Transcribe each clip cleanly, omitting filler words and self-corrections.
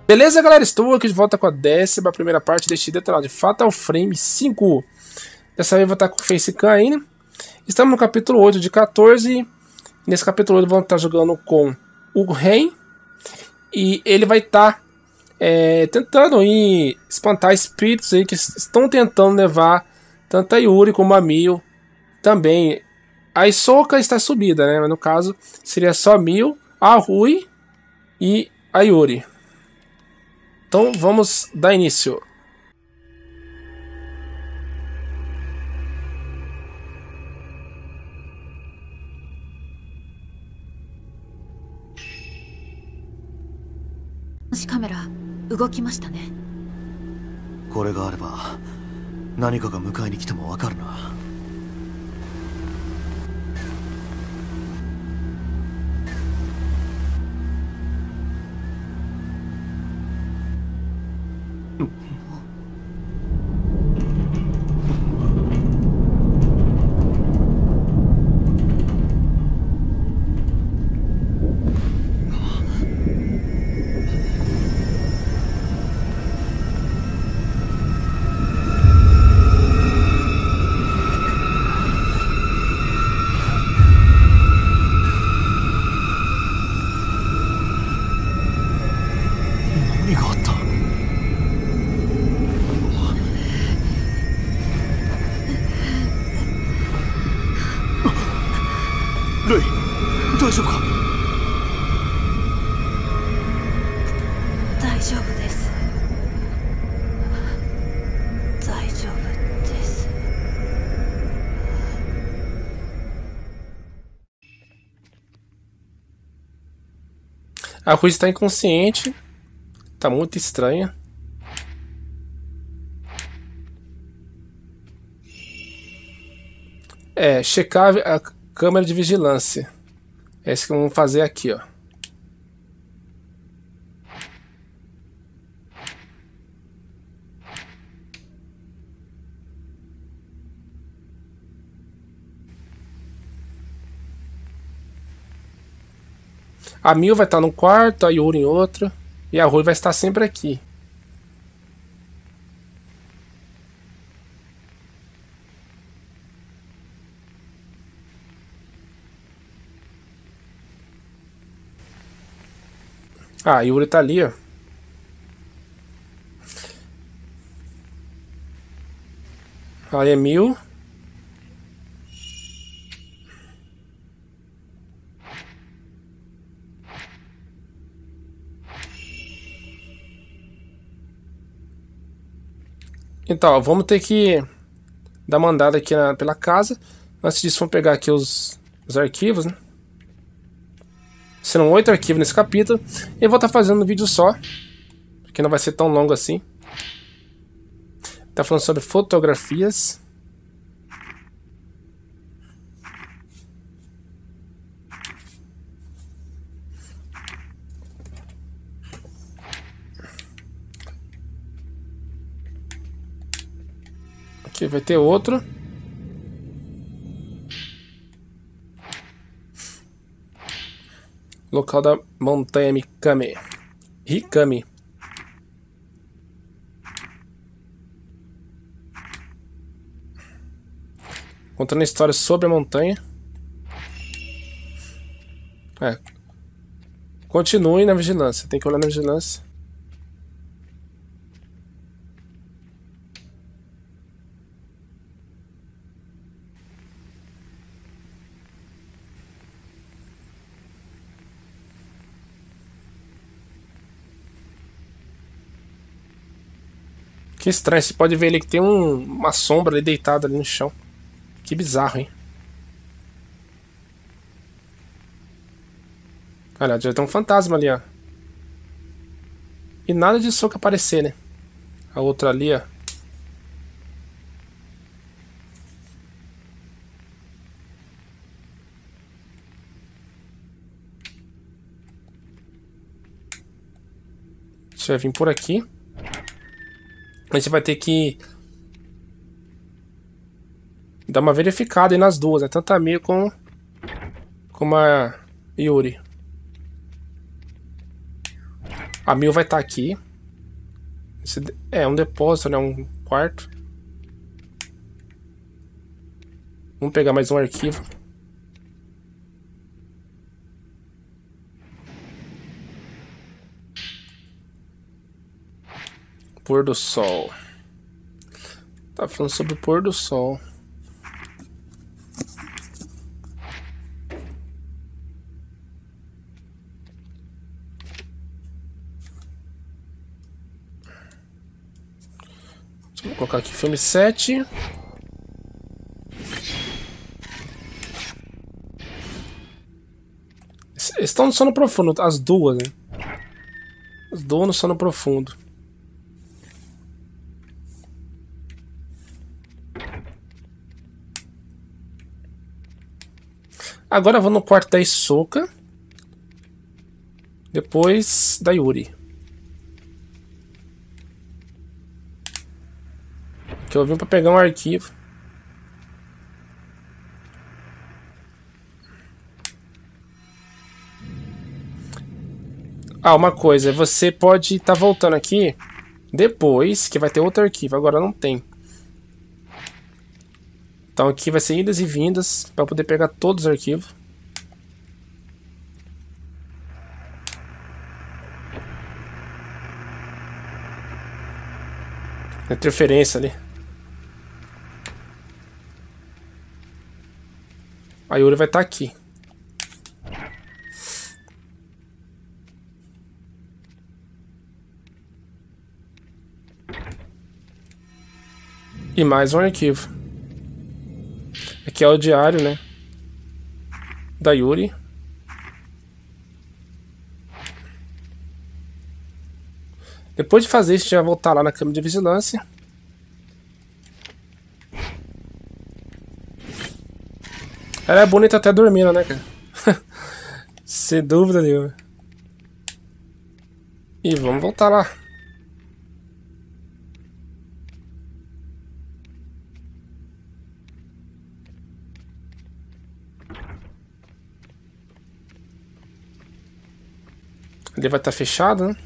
Beleza, galera? Estou aqui de volta com a 11ª parte deste detonado de Fatal Frame 5. Dessa vez eu vou estar com o Facecam ainda. Estamos no capítulo 8 de 14. Nesse capítulo 8 vamos estar jogando com o Ren. E ele vai estar tentando espantar espíritos aí que estão tentando levar tanto a Yuri como a Mio. Também a Hisoka está subida, né? Mas no caso seria só a Mio, a Rui e a Yuri. Então vamos dar início. Câmera, 動きましたね。 これがあれば何かが迎えに来てもわかるな。何があった？レイ、大丈夫か？ 大丈夫です。大丈夫です。 A Rui está inconsciente. Tá muito estranha. Checar a câmera de vigilância. É isso que vamos fazer aqui, ó. A Mio vai estar num quarto, a Yuri em outro. E a Rui vai estar sempre aqui. Ah, a Yuri tá ali, ó. Aí é Mil. Então, ó, vamos ter que dar uma andada aqui pela casa. Antes disso, vamos pegar aqui os arquivos, né? Serão 8 arquivos nesse capítulo. Eu vou estar fazendo um vídeo só, porque não vai ser tão longo assim. Tá falando sobre fotografias. Aqui vai ter outro. Local da montanha Mikami. Hikami. Contando a história sobre a montanha. Continue na vigilância. Tem que olhar na vigilância. Que estranho, você pode ver ali que tem uma sombra ali deitada ali no chão. Que bizarro, hein? Olha, já tem um fantasma ali, ó. E nada de Hisoka aparecer, né? A outra ali, ó. Deixa eu vir por aqui. A gente vai ter que dar uma verificada aí nas duas, né? Tanto a Mio como a Yuri. A Mil vai estar aqui. É um depósito, né? Um quarto. Vamos pegar mais um arquivo. Pôr do sol. Tá falando sobre o pôr do sol. Vou colocar aqui filme 7. Eles estão no sono profundo, as duas, né? As duas no sono profundo. Agora eu vou no quarto da Hisoka. Depois da Yuri. Que eu vim pra pegar um arquivo. Ah, uma coisa, você pode estar voltando aqui depois, que vai ter outro arquivo, agora não tem. Então aqui vai ser idas e vindas para poder pegar todos os arquivos. Interferência ali. A Yuri vai estar aqui. E mais um arquivo. Aqui é o diário, né? Da Yuri. Depois de fazer isso, a gente vai voltar lá na câmera de vigilância. Ela é bonita até dormindo, né, cara? Sem dúvida nenhuma. E vamos voltar lá. Ele vai estar fechado, né?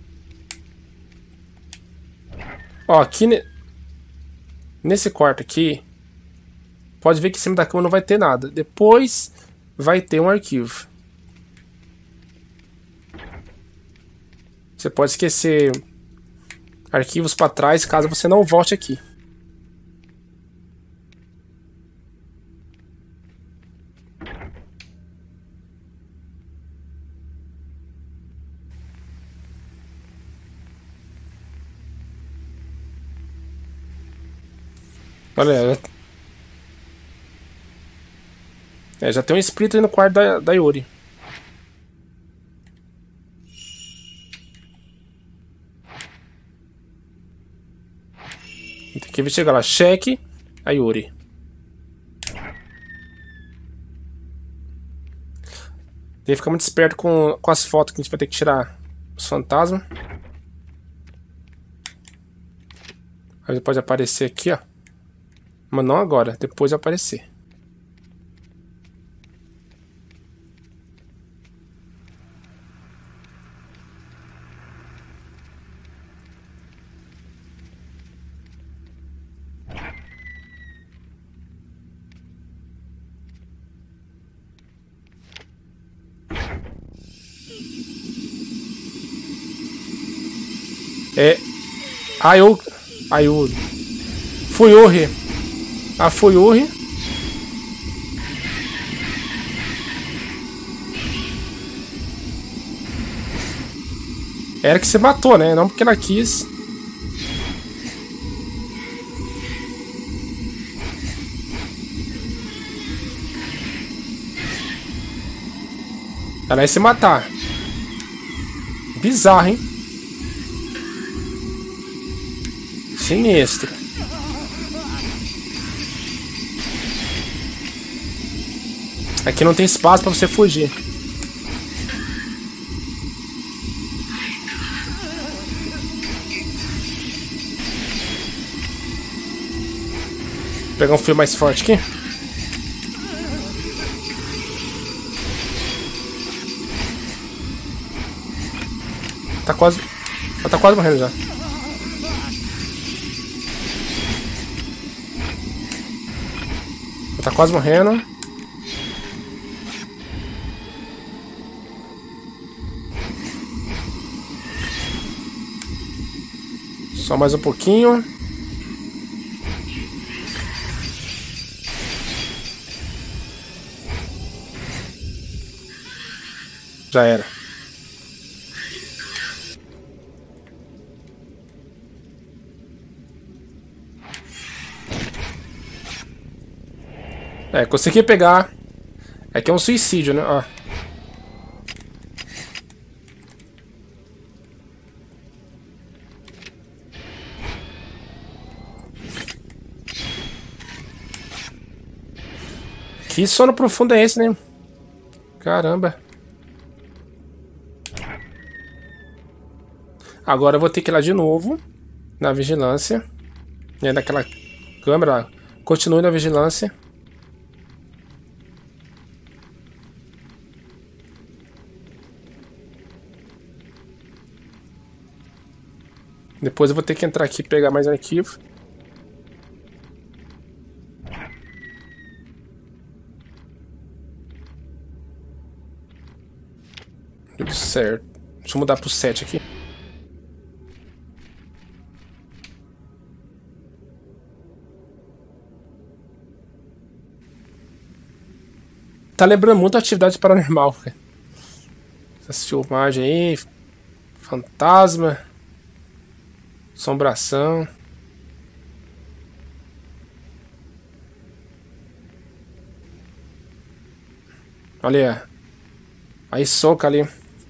Ó, aqui nesse quarto aqui, pode ver que em cima da cama não vai ter nada. Depois vai ter um arquivo. Você pode esquecer arquivos para trás caso você não volte aqui. Olha, já tem um espírito aí no quarto da Yuri. Tem que chegar lá. Cheque a Yuri. Tem que ficar muito esperto com as fotos que a gente vai ter que tirar os fantasmas. Aí ele pode aparecer aqui, ó. Mas não agora, depois vai aparecer. É. Fuyuri. A Fuyuri. Era que você matou, né? Não porque ela quis. Ela ia se matar. Bizarro, hein? Sinistro. Aqui não tem espaço pra você fugir. Vou pegar um fio mais forte aqui. Ela tá quase morrendo já. Ela tá quase morrendo. Só mais um pouquinho. Já era. É, consegui pegar. É que é um suicídio, né? Ó. Que sono profundo é esse, né? Caramba. Agora eu vou ter que ir lá de novo. Na vigilância. E naquela câmera. Continue na vigilância. Depois eu vou ter que entrar aqui e pegar mais um arquivo. Tudo certo. Deixa eu mudar pro 7 aqui. Tá lembrando muito a Atividade Paranormal. Essas filmagens aí. Fantasma. Assombração. Olha aí. Soca ali.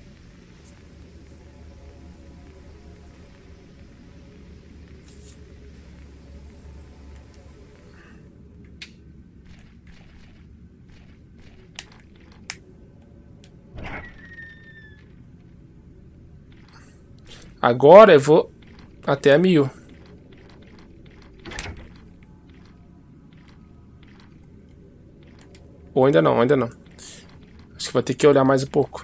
Agora eu vou até a 1000. Ou ainda não, ainda não. Acho que vou ter que olhar mais um pouco.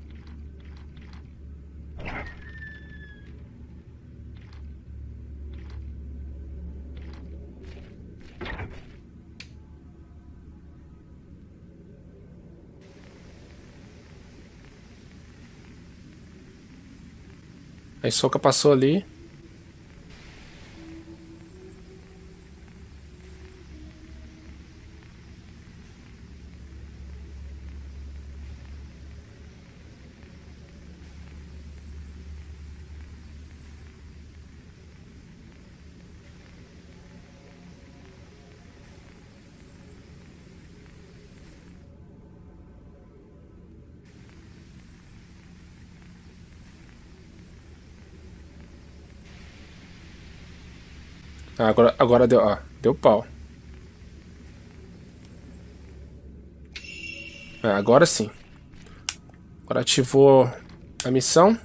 A Soca passou ali. Agora deu, ó, deu pau. Agora sim. Agora ativou a missão.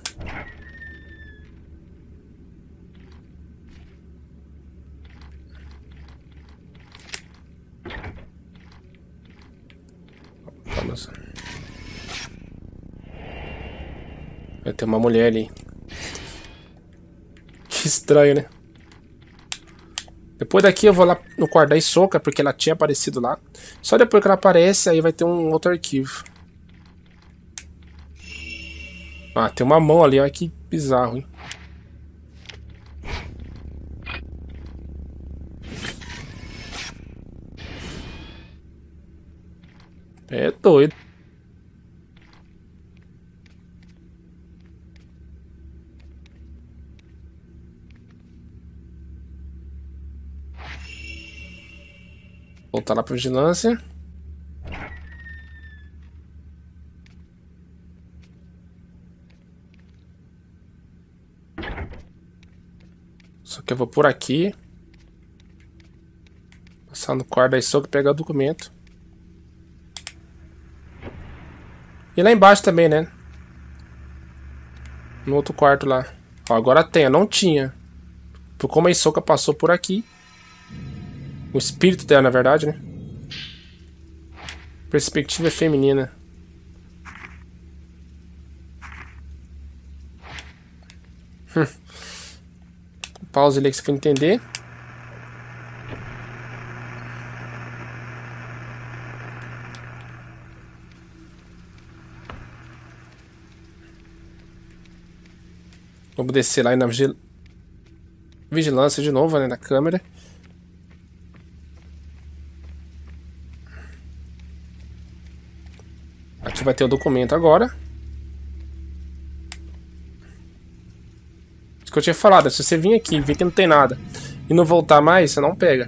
Vamos. Vai ter uma mulher ali. Que estranho, né? Depois daqui eu vou lá no quarto da Hisoka, porque ela tinha aparecido lá. Só depois que ela aparece, aí vai ter um outro arquivo. Ah, tem uma mão ali, olha que bizarro, hein? É doido. Voltar lá pra vigilância. Só que eu vou por aqui. Passar no quarto da Hisoka e pegar o documento. E lá embaixo também, né? No outro quarto lá. Ó, agora tem, não tinha. Por como a Hisoka passou por aqui. O espírito dela, na verdade, né? Perspectiva feminina. Pausa ali que você for entender. Vamos descer lá na vigilância de novo, né, na câmera. Aqui vai ter o documento agora. Isso que eu tinha falado, se você vir aqui e ver que não tem nada e não voltar mais, você não pega.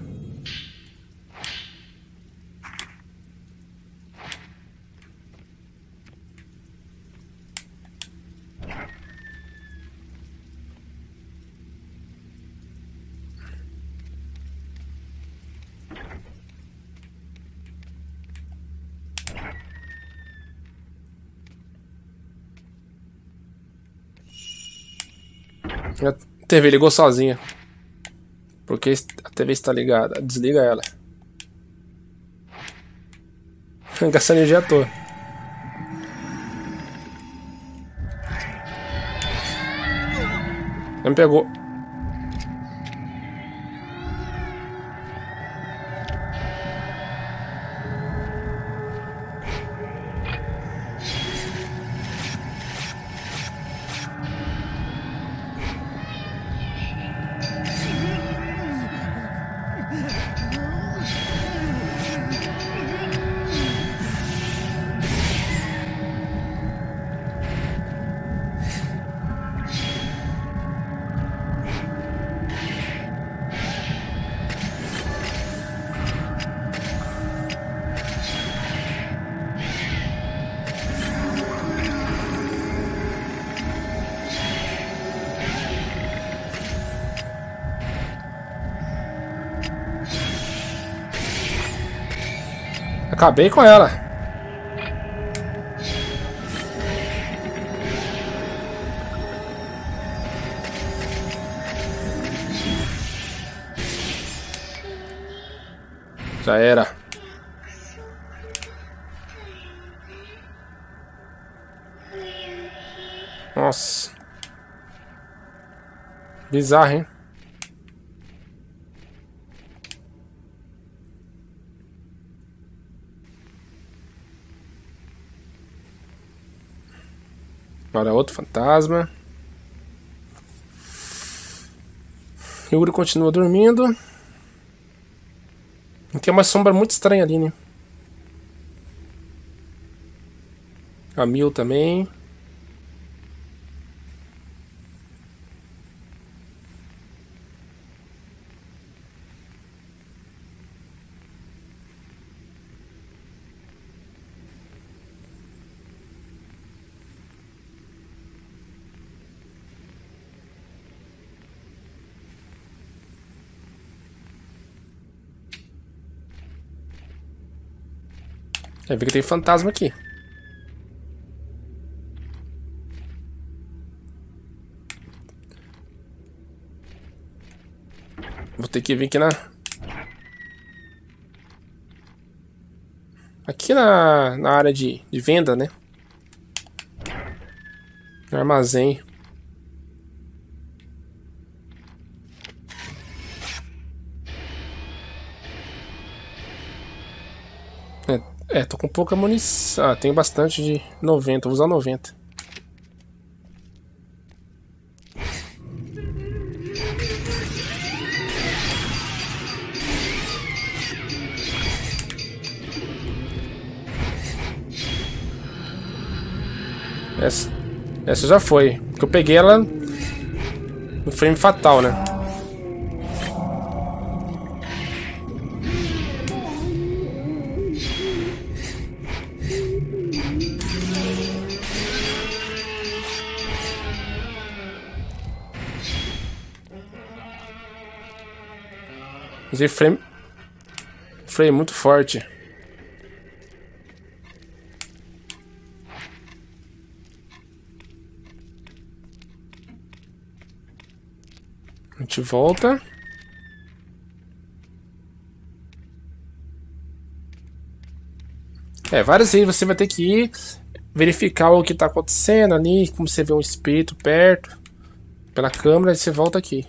A TV ligou sozinha. Porque a TV está ligada. Desliga ela. Gastando energia à toa. Não me pegou. Acabei com ela. Já era. Nossa. Bizarro, hein? Agora outro fantasma. Yuri continua dormindo. E tem uma sombra muito estranha ali, né? A Mil também. Vai ver que tem fantasma aqui. Vou ter que vir aqui na área de venda, né? No armazém. Tô com pouca munição. Ah, tenho bastante de 90. Vou usar 90. Essa já foi. Porque eu peguei ela no frame fatal, né? Usei frame muito forte. A gente volta. Várias vezes você vai ter que ir verificar o que está acontecendo ali, como você vê um espírito perto. pela câmera e você volta aqui.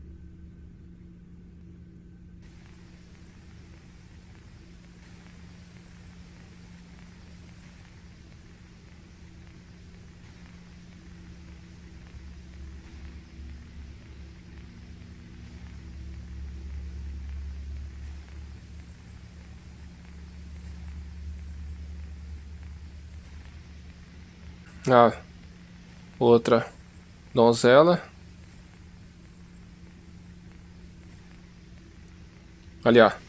Ah, outra donzela. Ali, ó.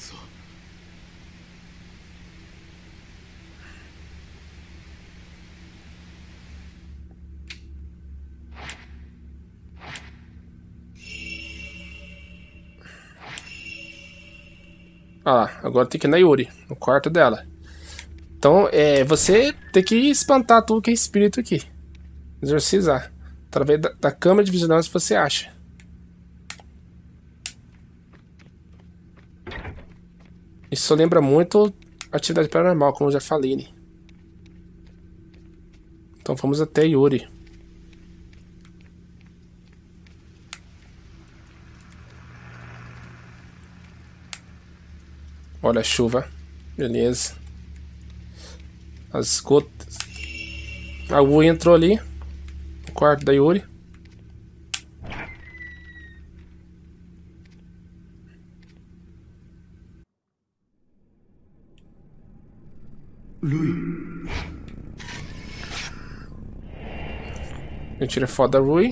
Ah lá, agora tem que ir na Yuri, no quarto dela. Então, você tem que espantar tudo que é espírito aqui. Exorcizar. Através da câmera de vigilância você acha. Isso lembra muito atividade paranormal, como eu já falei, né? Então vamos até Yuri. Olha a chuva. Beleza. As gotas. A Wu entrou ali no quarto da Yuri. Eu tirei foto da Rui.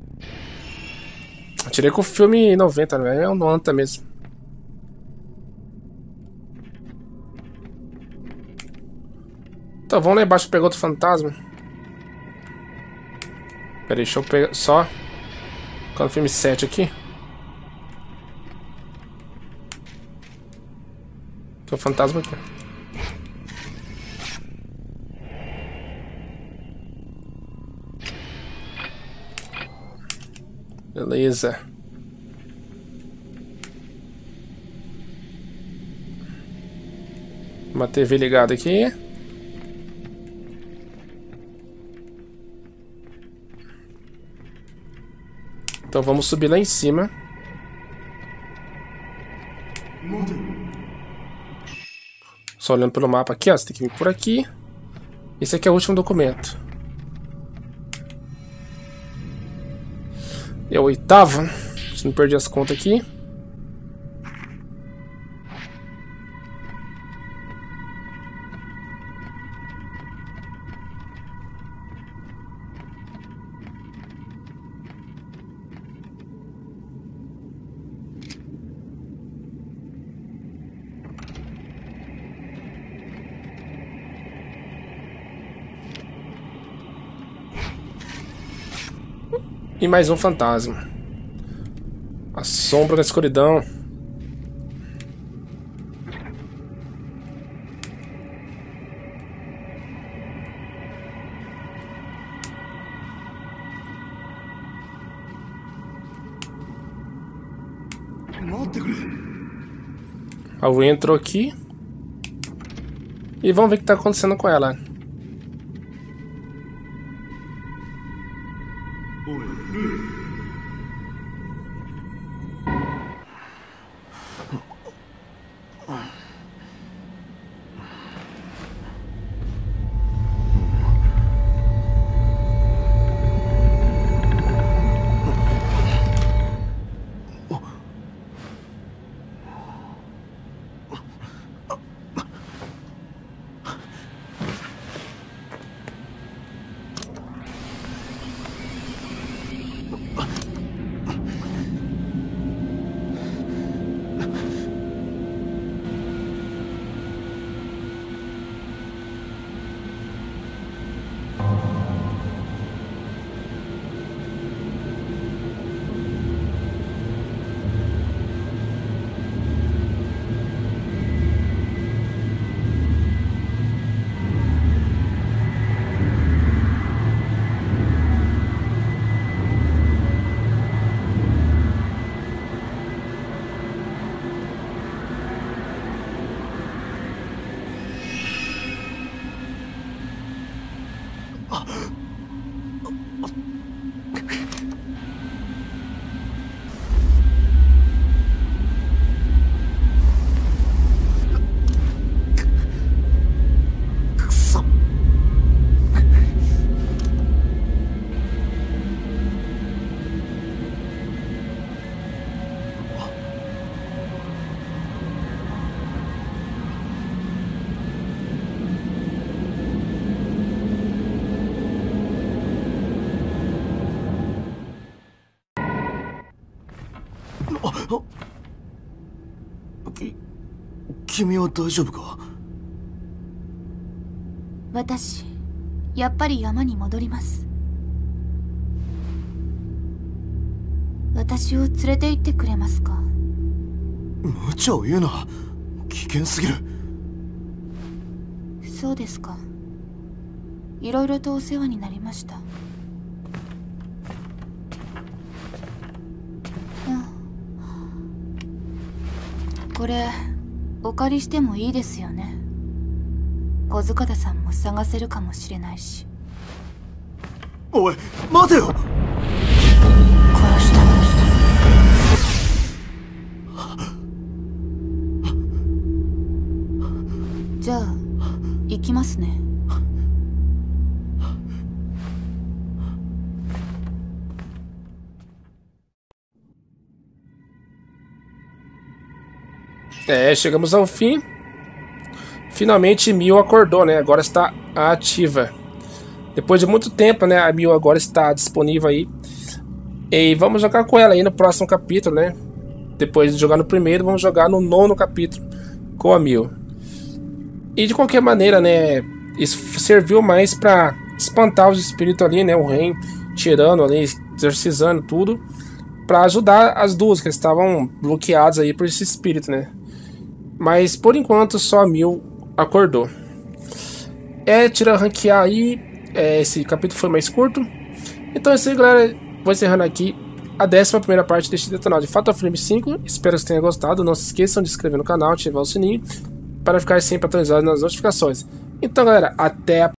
Eu tirei com o filme 90, né? É um 90 mesmo. Então vamos lá embaixo pegar outro fantasma. Pera aí, deixa eu pegar só. Colocar no filme 7 aqui. Tem um fantasma aqui. Beleza. Uma TV ligada aqui. Então vamos subir lá em cima. Só olhando pelo mapa aqui, ó. Você tem que vir por aqui. Esse aqui é o último documento. É o 8º. Se não perdi as contas aqui. E mais um fantasma. A sombra da escuridão. A Wu entrou aqui. E vamos ver o que está acontecendo com ela. 君は大丈夫か？ 私やっぱり山に戻ります。私を連れて行ってくれますか？ 無茶を言うな。危険すぎる。 そうですか。いろいろとお世話になりました。これお借りしてもいいですよね。小塚田さんも探せるかもしれないし。 おい待てよ。 殺したじゃあ行きますね。 Chegamos ao fim. Finalmente Mil acordou, né? Agora está ativa. Depois de muito tempo, né? A Mil agora está disponível aí. E vamos jogar com ela aí no próximo capítulo, né? Depois de jogar no primeiro, vamos jogar no 9º capítulo com a Mil. E de qualquer maneira, né? Isso serviu mais para espantar os espíritos ali, né? O Ren tirando ali, exorcizando tudo, para ajudar as duas que estavam bloqueadas aí por esse espírito, né? Mas por enquanto só a Mil acordou. Tira ranquear aí. Esse capítulo foi mais curto. Então é isso aí, galera. Vou encerrando aqui a 11ª parte deste detonal de Fatal Frame 5. Espero que vocês tenham gostado. Não se esqueçam de se inscrever no canal, ativar o sininho para ficar sempre atualizado nas notificações. Então, galera, até a